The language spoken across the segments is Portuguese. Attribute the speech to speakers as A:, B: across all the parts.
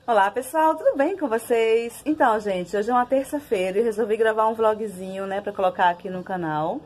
A: Olá pessoal, tudo bem com vocês? Então, gente, hoje é uma terça-feira e eu resolvi gravar um vlogzinho, né, pra colocar aqui no canal.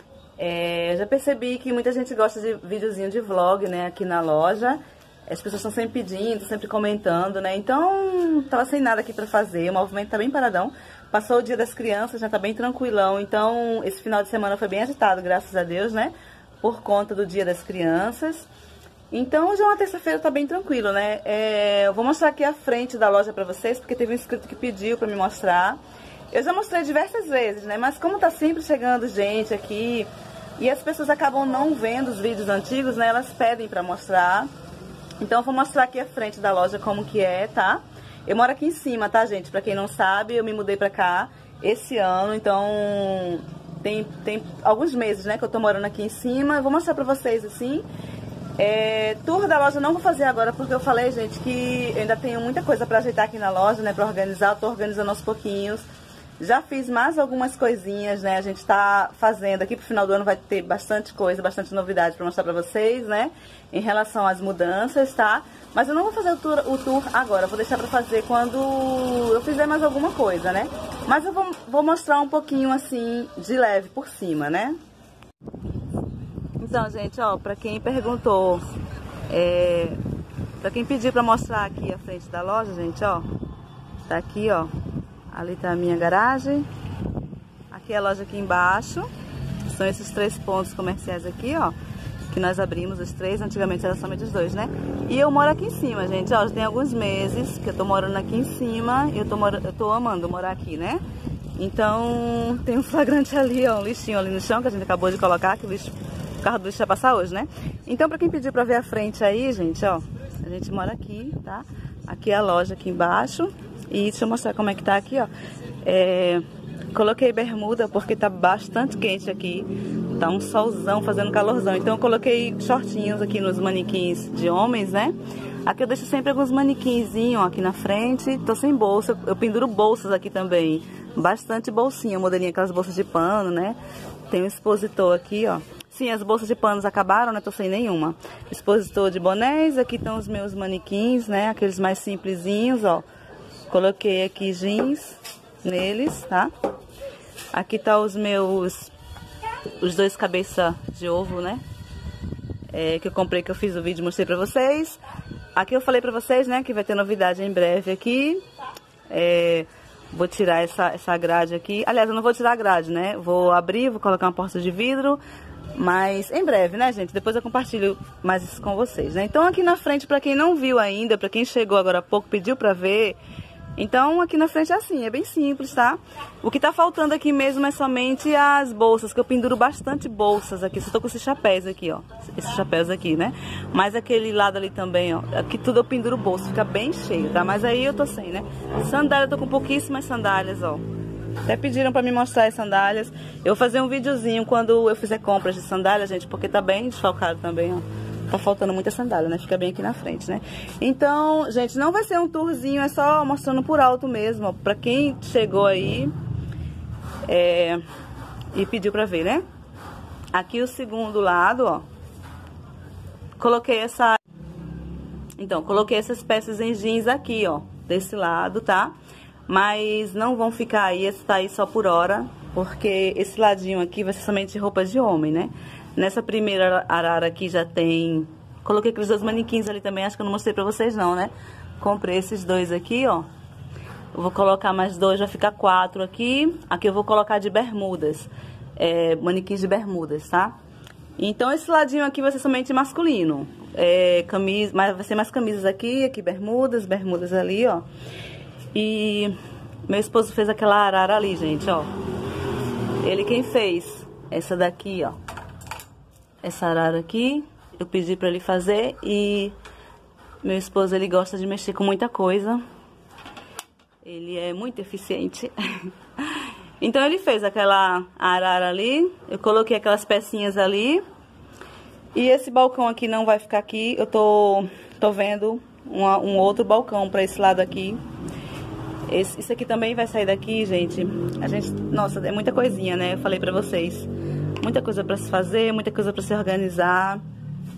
A: Já percebi que muita gente gosta de videozinho de vlog, né, aqui na loja. As pessoas estão sempre pedindo, sempre comentando, né, então tava sem nada aqui pra fazer, o movimento tá bem paradão. Passou o dia das crianças, já tá bem tranquilão, então esse final de semana foi bem agitado, graças a Deus, né, por conta do dia das crianças. Então, hoje é uma terça-feira, tá bem tranquilo, né? Eu vou mostrar aqui a frente da loja pra vocês, porque teve um inscrito que pediu pra me mostrar. Eu já mostrei diversas vezes, né? Mas como tá sempre chegando gente aqui, e as pessoas acabam não vendo os vídeos antigos, né? Elas pedem pra mostrar. Então, eu vou mostrar aqui a frente da loja como que é, tá? Eu moro aqui em cima, tá, gente? Pra quem não sabe, eu me mudei pra cá esse ano, então... Tem alguns meses, né, que eu tô morando aqui em cima. Eu vou mostrar pra vocês, assim... Tour da loja eu não vou fazer agora porque eu falei, gente, que eu ainda tenho muita coisa pra ajeitar aqui na loja, né, pra organizar. Eu tô organizando aos pouquinhos. Já fiz mais algumas coisinhas, né, a gente tá fazendo aqui pro final do ano, vai ter bastante coisa, bastante novidade pra mostrar pra vocês, né, em relação às mudanças, tá? Mas eu não vou fazer o tour agora, eu vou deixar pra fazer quando eu fizer mais alguma coisa, né? Mas eu vou mostrar um pouquinho, assim, de leve por cima, né? Então, gente, ó, pra quem perguntou, pra quem pediu pra mostrar aqui a frente da loja, gente, ó, tá aqui, ó, ali tá a minha garagem, aqui é a loja aqui embaixo, são esses 3 pontos comerciais aqui, ó, que nós abrimos os 3, antigamente era somente os 2, né? E eu moro aqui em cima, gente, ó, já tem alguns meses que eu tô morando aqui em cima e eu tô amando morar aqui, né? Então, tem um flagrante ali, ó, um lixinho ali no chão que a gente acabou de colocar, que o lixo... O carro do lixo vai passar hoje, né? Então, pra quem pediu pra ver a frente aí, gente, ó, a gente mora aqui, tá? Aqui é a loja aqui embaixo. E deixa eu mostrar como é que tá aqui, ó. Coloquei bermuda porque tá bastante quente aqui. Tá um solzão, fazendo calorzão. Então, eu coloquei shortinhos aqui nos manequins de homens, né? Aqui eu deixo sempre alguns manequinzinhos aqui na frente. Tô sem bolsa. Eu penduro bolsas aqui também. Bastante bolsinha, modelinha, aquelas bolsas de pano, né? Tem um expositor aqui, ó. Sim, as bolsas de panos acabaram, né? Tô sem nenhuma. Expositor de bonés, aqui estão os meus manequins, né? Aqueles mais simplesinhos, ó. Coloquei aqui jeans neles, tá? Aqui tá os 2 cabeça de ovo, né? Que eu comprei, que eu fiz o vídeo e mostrei pra vocês. Aqui eu falei pra vocês, né? Que vai ter novidade em breve aqui. Vou tirar essa grade aqui. Aliás, eu não vou tirar a grade, né? Vou abrir, vou colocar uma porta de vidro. Mas em breve, né, gente? Depois eu compartilho mais isso com vocês, né? Então aqui na frente, pra quem não viu ainda, pra quem chegou agora há pouco, pediu pra ver... Então aqui na frente é assim, é bem simples, tá? O que tá faltando aqui mesmo é somente as bolsas, que eu penduro bastante bolsas aqui. Só tô com esses chapéus aqui, ó. Esses chapéus aqui, né? Mas aquele lado ali também, ó. Aqui tudo eu penduro bolsa, fica bem cheio, tá? Mas aí eu tô sem, né? Sandália, eu tô com pouquíssimas sandálias, ó. Até pediram pra me mostrar as sandálias. Eu vou fazer um videozinho quando eu fizer compras de sandália, gente, porque tá bem desfalcado também, ó. Tá faltando muita sandália, né? Fica bem aqui na frente, né? Então, gente, não vai ser um tourzinho, é só mostrando por alto mesmo, ó. Pra quem chegou aí e pediu pra ver, né? Aqui o segundo lado, ó. Coloquei coloquei essas peças em jeans aqui, ó. Desse lado, tá? Mas não vão ficar aí, tá aí só por hora, porque esse ladinho aqui vai ser somente roupa de homem, né? Nessa primeira arara aqui já tem... Coloquei aqueles 2 manequins ali também, acho que eu não mostrei pra vocês não, né? Comprei esses 2 aqui, ó. Eu vou colocar mais 2, vai ficar 4 aqui. Aqui eu vou colocar de bermudas, manequins de bermudas, tá? Então esse ladinho aqui vai ser somente masculino. Camisa, mas vai ser mais camisas aqui bermudas ali, ó. E meu esposo fez aquela arara ali, gente, ó. Ele quem fez essa daqui, ó. Essa arara aqui, eu pedi pra ele fazer e meu esposo, ele gosta de mexer com muita coisa. Ele é muito eficiente. Então ele fez aquela arara ali, eu coloquei aquelas pecinhas ali. E esse balcão aqui não vai ficar aqui, eu tô vendo um outro balcão pra esse lado aqui. Isso aqui também vai sair daqui, gente. Nossa, é muita coisinha, né? Eu falei pra vocês. Muita coisa pra se fazer, muita coisa pra se organizar.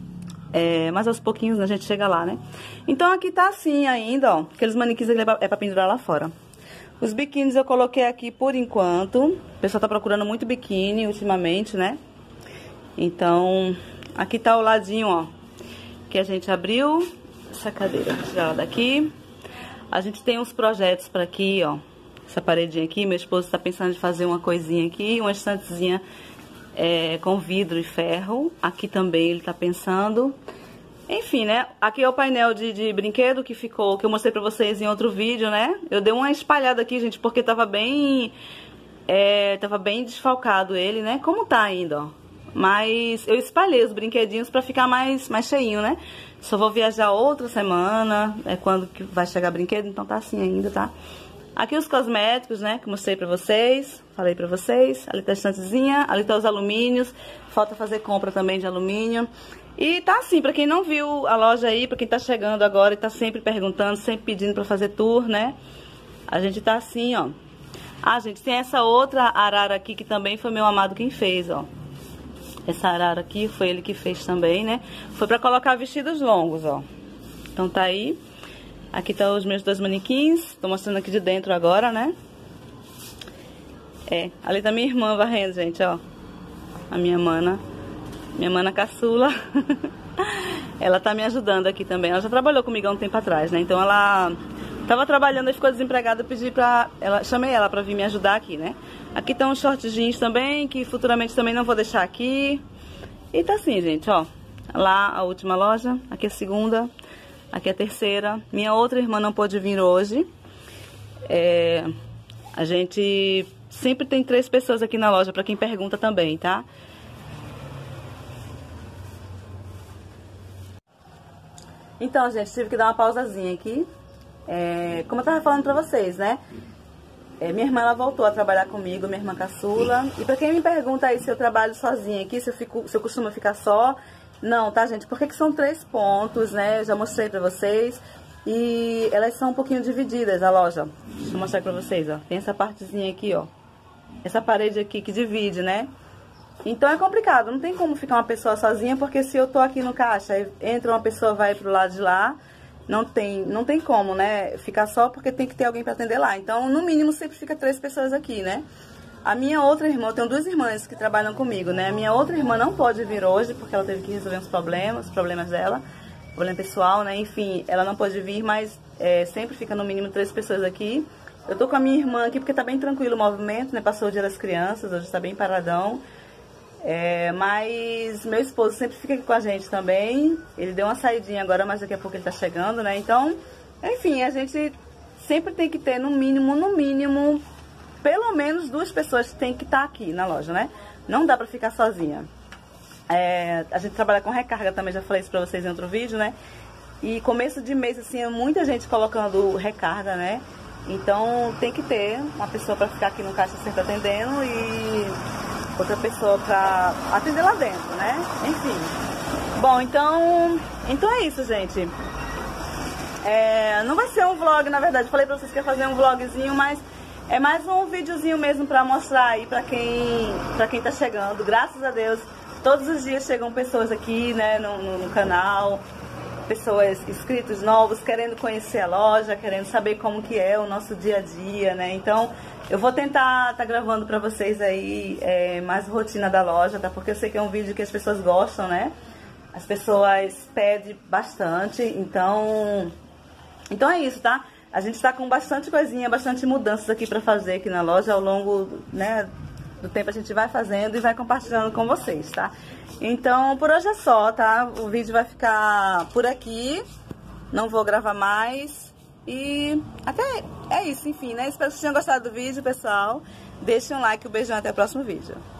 A: Mas aos pouquinhos a gente chega lá, né? Então aqui tá assim ainda, ó. Aqueles manequins aqui é pra pendurar lá fora. Os biquínis eu coloquei aqui por enquanto. O pessoal tá procurando muito biquíni ultimamente, né? Então, aqui tá o ladinho, ó, que a gente abriu. Essa cadeira, vou tirar ela daqui. A gente tem uns projetos pra aqui, ó. Essa paredinha aqui, meu esposo tá pensando em fazer uma coisinha aqui, uma estantezinha com vidro e ferro. Aqui também ele tá pensando. Enfim, né? Aqui é o painel de brinquedo que ficou, que eu mostrei pra vocês em outro vídeo, né? Eu dei uma espalhada aqui, gente, porque tava bem desfalcado ele, né? Como tá ainda, ó. Mas eu espalhei os brinquedinhos pra ficar mais cheinho, né? Só vou viajar outra semana, quando que vai chegar brinquedo, então tá assim ainda, tá? Aqui os cosméticos, né, que eu mostrei pra vocês, falei pra vocês. Ali tá a estantezinha, ali tá os alumínios, falta fazer compra também de alumínio. E tá assim, pra quem não viu a loja aí, pra quem tá chegando agora e tá sempre perguntando, sempre pedindo pra fazer tour, né? A gente tá assim, ó. Ah, gente, tem essa outra arara aqui que também foi meu amado quem fez, ó. Essa arara aqui foi ele que fez também, né? Foi pra colocar vestidos longos, ó. Então tá aí. Aqui tá os meus 2 manequins. Tô mostrando aqui de dentro agora, né? Ali tá minha irmã varrendo, gente, ó. A minha mana caçula. Ela tá me ajudando aqui também. Ela já trabalhou comigo há um tempo atrás, né? Então ela tava trabalhando e ficou desempregada. Eu pedi chamei ela pra vir me ajudar aqui, né? Aqui estão os short jeans também, que futuramente também não vou deixar aqui. E tá assim, gente, ó. Lá a última loja, aqui a segunda, aqui a terceira. Minha outra irmã não pôde vir hoje. A gente sempre tem 3 pessoas aqui na loja, pra quem pergunta também, tá? Então, gente, tive que dar uma pausazinha aqui. Como eu tava falando pra vocês, né? Minha irmã, ela voltou a trabalhar comigo, minha irmã caçula. E pra quem me pergunta aí se eu trabalho sozinha aqui, se eu costumo ficar só... Não, tá, gente? Porque que são 3 pontos, né? Eu já mostrei pra vocês. E elas são um pouquinho divididas, a loja. Deixa eu mostrar pra vocês, ó. Tem essa partezinha aqui, ó. Essa parede aqui que divide, né? Então é complicado. Não tem como ficar uma pessoa sozinha, porque se eu tô aqui no caixa, entra uma pessoa, vai pro lado de lá... Não tem como, né, ficar só, porque tem que ter alguém pra atender lá. Então, no mínimo, sempre fica 3 pessoas aqui, né? A minha outra irmã, eu tenho 2 irmãs que trabalham comigo, né? A minha outra irmã não pode vir hoje, porque ela teve que resolver uns problemas dela, problema pessoal, né? Enfim, ela não pode vir, mas sempre fica no mínimo 3 pessoas aqui. Eu tô com a minha irmã aqui, porque tá bem tranquilo o movimento, né? Passou o dia das crianças, hoje tá bem paradão. Mas meu esposo sempre fica aqui com a gente também. Ele deu uma saidinha agora, mas daqui a pouco ele tá chegando, né? Então, enfim, a gente sempre tem que ter no mínimo, pelo menos 2 pessoas tem que estar aqui na loja, né? Não dá pra ficar sozinha. A gente trabalha com recarga também, já falei isso pra vocês em outro vídeo, né? E começo de mês, assim, muita gente colocando recarga, né? Então tem que ter uma pessoa pra ficar aqui no caixa sempre atendendo e outra pessoa pra atender lá dentro, né? Enfim. Bom, então é isso, gente. Não vai ser um vlog, na verdade. Falei pra vocês que ia fazer um vlogzinho, mas é mais um videozinho mesmo pra mostrar aí pra quem tá chegando. Graças a Deus, todos os dias chegam pessoas aqui, né, no canal. Pessoas, inscritos novos, querendo conhecer a loja, querendo saber como que é o nosso dia a dia, né? Então, eu vou tentar tá gravando pra vocês aí mais rotina da loja, tá? Porque eu sei que é um vídeo que as pessoas gostam, né? As pessoas pedem bastante, então é isso, tá? A gente tá com bastante coisinha, bastante mudanças aqui pra fazer aqui na loja ao longo, né, do tempo a gente vai fazendo e vai compartilhando com vocês, tá? Então, por hoje é só, tá? O vídeo vai ficar por aqui. Não vou gravar mais. E até é isso, enfim, né? Espero que vocês tenham gostado do vídeo, pessoal. Deixem um like, um beijão, até o próximo vídeo.